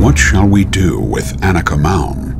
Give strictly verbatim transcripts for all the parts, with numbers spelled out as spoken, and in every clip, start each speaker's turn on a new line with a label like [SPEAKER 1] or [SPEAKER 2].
[SPEAKER 1] what shall we do with Annika Malm?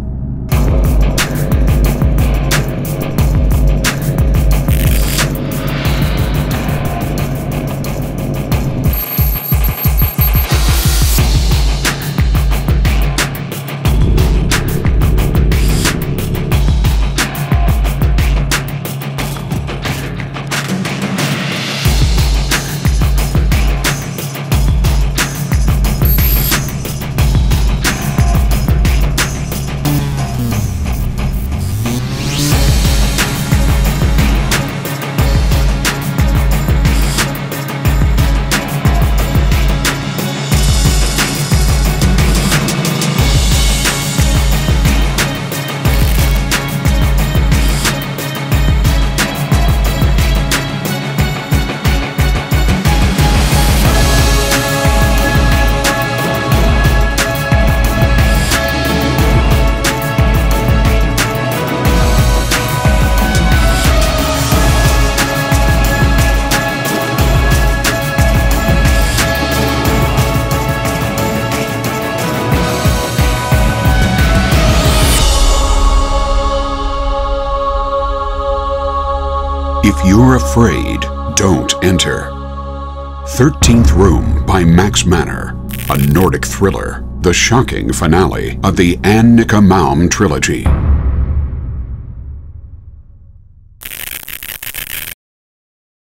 [SPEAKER 1] If you're afraid, don't enter. thirteenth Room by Max Manner, a Nordic thriller, the shocking finale of the Annika Malm trilogy.